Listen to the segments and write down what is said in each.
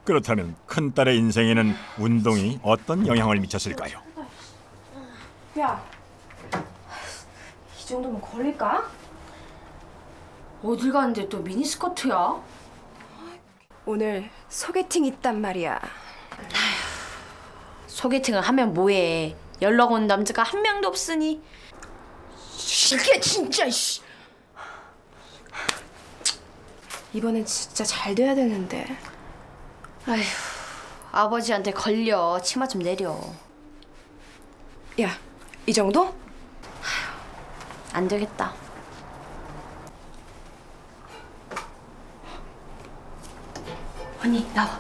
그렇다면 큰딸의 인생에는 운동이 어떤 영향을 미쳤을까요? 야, 이 정도면 걸릴까? 어딜 가는데 또 미니스커트야? 오늘 소개팅 있단 말이야. 소개팅을 하면 뭐해? 연락 온 남자가 한 명도 없으니. 이게 진짜 씨. 이번엔 진짜 잘 돼야 되는데. 아휴, 아버지한테 걸려. 치마 좀 내려. 야, 이 정도? 안 되겠다. 언니 나와.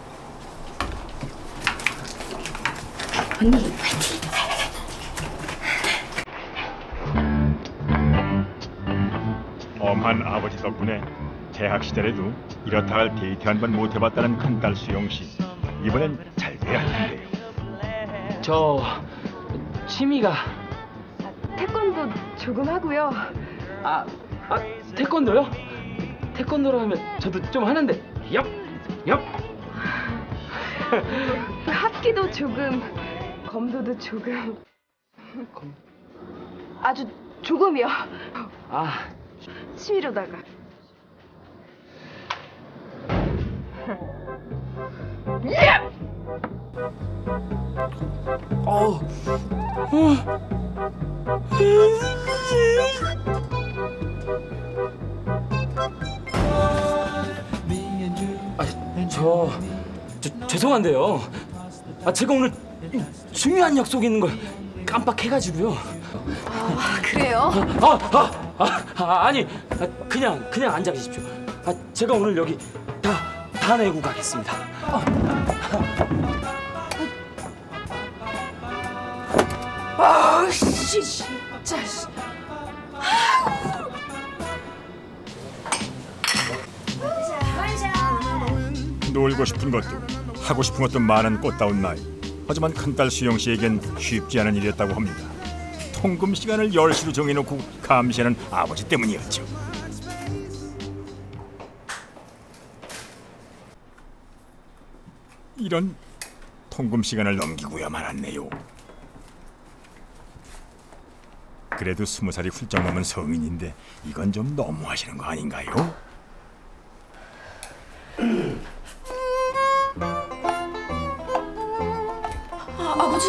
언니 화이팅. 엄한 아버지 덕분에 대학 시절에도 이렇다 할 데이트 한 번 못 해봤다는 큰딸 수영씨. 이번엔 잘 돼야 할 텐데요. 저 취미가 태권도 조금 하고요. 태권도요? 태권도로 하면 저도 좀 하는데 엽! 합기도 조금, 검도도 조금. 아주 조금이요. 취미로다가. 죄송한데요. 제가 오늘 중요한 약속이 있는 걸 깜빡해가지고요. 그래요? 아니, 그냥 앉아 계십시오. 제가 오늘 여기 다 내고 가겠습니다. 진짜. 놀고 싶은 것도 하고 싶은 것도 많은 꽃다운 나이. 하지만 큰딸 수영씨에겐 쉽지 않은 일이었다고 합니다. 통금 시간을 10시로 정해놓고 감시하는 아버지 때문이었죠. 이런 통금 시간을 넘기고야 말았네요. 그래도 20살이 훌쩍 넘은 성인인데 이건 좀 너무하시는 거 아닌가요? 아버지.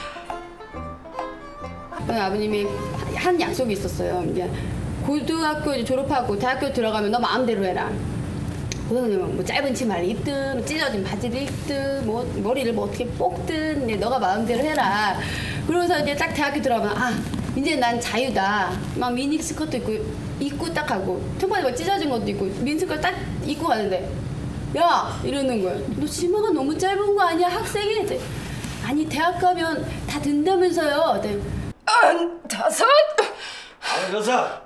아버님이 한 약속이 있었어요. 이제 고등학교 이제 졸업하고 대학교 들어가면 너 마음대로 해라. 고등학교는 뭐 짧은 치마를 입든 찢어진 바지를 입든 뭐 머리를 뭐 어떻게 뽑든 이제 너가 마음대로 해라. 그러고서 이제 딱 대학교 들어가면 이제 난 자유다. 막 미니 스커트 입고 딱 하고 청바지 막 찢어진 것도 입고 미니 스커트 딱 입고 가는데 야 이러는 거야. 너 치마가 너무 짧은 거 아니야? 학생이? 아니 대학 가면 다 된다면서요. 네. 5. 96.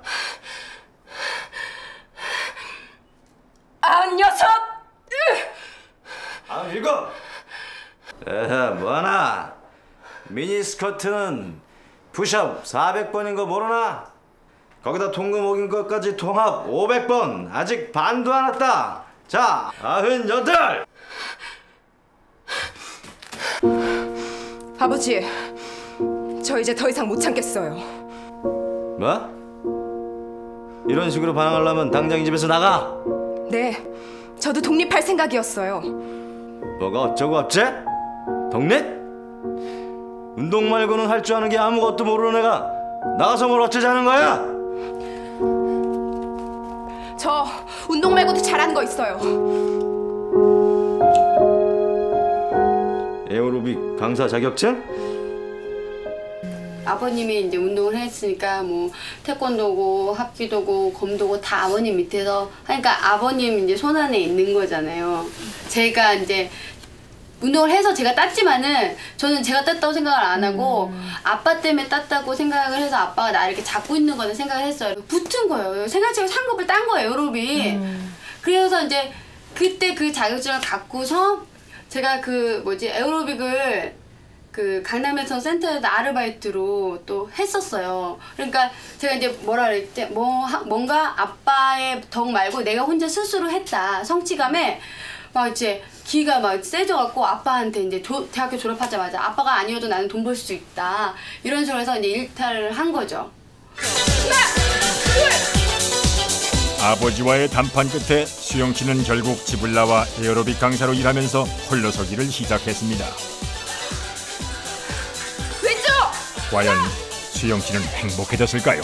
97. 97. 뭐하나? 미니스커트는 푸시업 400번인 거 모르나? 거기다 통금 먹인 것까지 통합 500번. 아직 반도 안 왔다. 자, 98. 아버지, 저 이제 더 이상 못 참겠어요. 뭐? 이런 식으로 반항하려면 당장 이 집에서 나가. 네, 저도 독립할 생각이었어요. 뭐가 어쩌고 어째? 독립? 운동 말고는 할 줄 아는 게 아무것도 모르는 애가 나가서 뭘 어쩌자는 거야? 저 운동 말고도 잘하는 거 있어요. 에어로빅 강사 자격증? 아버님이 이제 운동을 했으니까 뭐 태권도고 합기도고 검도고 다 아버님 밑에서 하니까 아버님 이제 손안에 있는 거잖아요. 제가 이제 운동을 해서 제가 땄지만은 저는 제가 땄다고 생각을 안 하고 아빠 때문에 땄다고 생각을 해서 아빠가 나를 이렇게 잡고 있는 거는 생각을 했어요. 붙은 거예요. 생활체육 상급을 딴 거예요, 에어로빅. 그래서 이제 그때 그 자격증을 갖고서 제가 에어로빅을 그 강남에서 센터에서 아르바이트로 또 했었어요. 그러니까 제가 이제 뭐라 그랬지? 뭔가 아빠의 덕 말고 내가 혼자 스스로 했다. 성취감에 막 이제 기가 막 세져갖고 아빠한테 이제 대학교 졸업하자마자 아빠가 아니어도 나는 돈 벌 수 있다 이런 식으로 해서 이제 일탈을 한 거죠. 아버지와의 담판 끝에 수영 씨는 결국 집을 나와 에어로빅 강사로 일하면서 홀로서기를 시작했습니다. 왼쪽! 과연 수영 씨는 행복해졌을까요?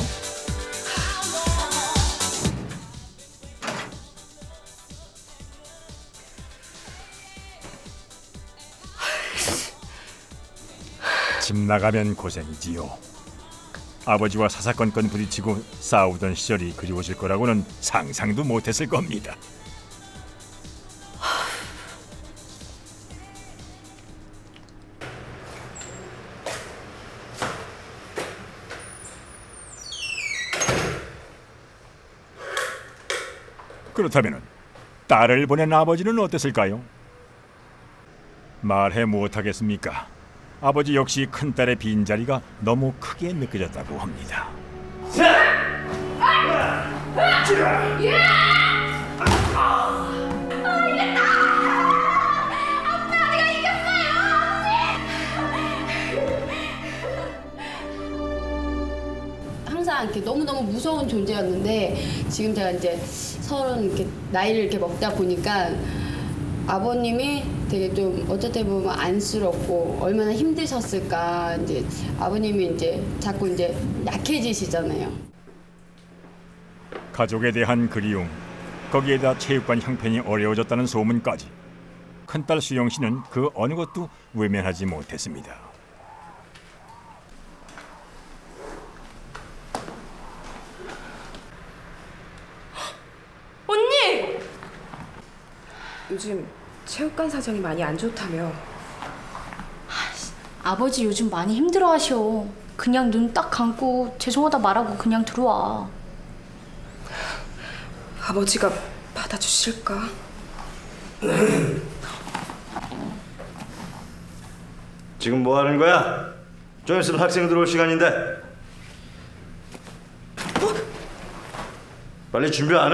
집 나가면 고생이지요. 아버지와 사사건건 부딪히고 싸우던 시절이 그리워질 거라고는 상상도 못했을 겁니다. 그렇다면 딸을 보낸 아버지는 어땠을까요? 말해 무엇하겠습니까? 아버지 역시 큰딸의 빈자리가 너무 크게 느껴졌다고 합니다. 항상 이렇게 너무너무 무서운 존재였는데 지금 제가 이제 서른 이렇게 나이를 이렇게 먹다 보니까 아버님이 되게 좀 어쨌든 보면 안쓰럽고 얼마나 힘드셨을까. 이제 아버님이 이제 자꾸 이제 약해지시잖아요. 가족에 대한 그리움, 거기에다 체육관 형편이 어려워졌다는 소문까지. 큰딸 수영 씨는 그 어느 것도 외면하지 못했습니다. 언니! 요즘 체육관 사정이 많이 안 좋다며. 아버지 요즘 많이 힘들어하셔. 그냥 눈 딱 감고 죄송하다 말하고 그냥 들어와. 아버지가 받아주실까? 지금 뭐 하는 거야? 좀 있으면 학생 들어올 시간인데. 빨리 준비 안 해?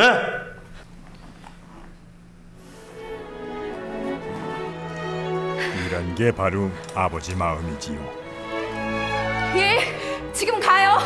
이런 게 바로 아버지 마음이지요. 예, 지금 가요.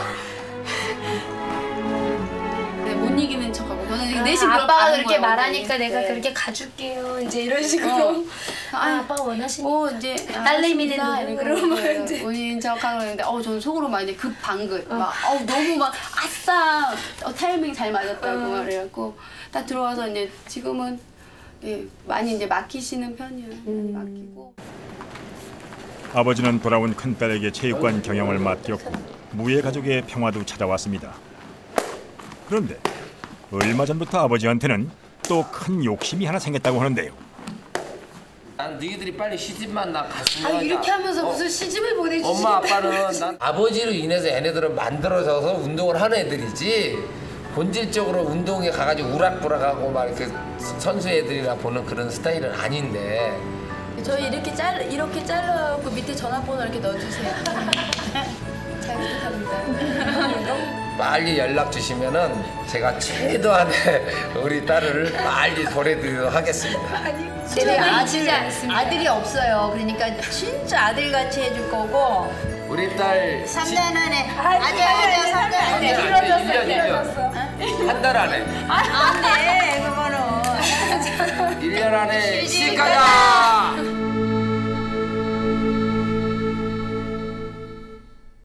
네, 못 이기는 척하고 저는 내심 아빠가 그렇게 말하니까 내가 그렇게 가줄게요. 이제 이런 식으로. 아빠가 원하시니까. 이제 딸내미 되는 그러면 이제 본인 척하고 그러는데 저는 속으로 막 이제 급 방긋 막 너무 막 아싸 타이밍 잘 맞았다고 막 그래갖고 딱 들어와서 이제 지금은 예, 많이 이제 맡기시는 편이에요. 맡기고. 아버지는 돌아온 큰딸에게 체육관 경영을 맡겼고 무예 가족의 평화도 찾아왔습니다. 그런데 얼마 전부터 아버지한테는 또 큰 욕심이 하나 생겼다고 하는데요. 난 너희들이 빨리 시집만 나 갔으면 하자. 이렇게 하면서 무슨 시집을 보내주지? 엄마 아빠는 난 아버지로 인해서 얘네들은 만들어져서 운동을 하는 애들이지 본질적으로 운동에 가가지고 우락부락하고 막 이렇게 선수 애들이라 보는 그런 스타일은 아닌데. 저희 이렇게 잘라갖고 밑에 전화번호 이렇게 넣어주세요. 잘 부탁합니다. 빨리 연락 주시면은 제가 최대한의 우리 딸을 빨리 보내드리도록 하겠습니다. 아들이 없어요. 그러니까 진짜 아들같이 해줄 거고. 우리 딸 3년 안에 아니야 3년 안에 1년 한 달 안에 안돼 그거는 1년 안에 시집가자.